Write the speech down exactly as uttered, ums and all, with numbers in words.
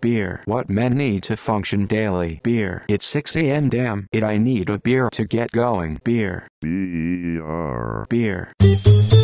Beer. What men need to function daily. Beer. It's six A M damn it, I need a beer to get going. Beer. B E R. Beer.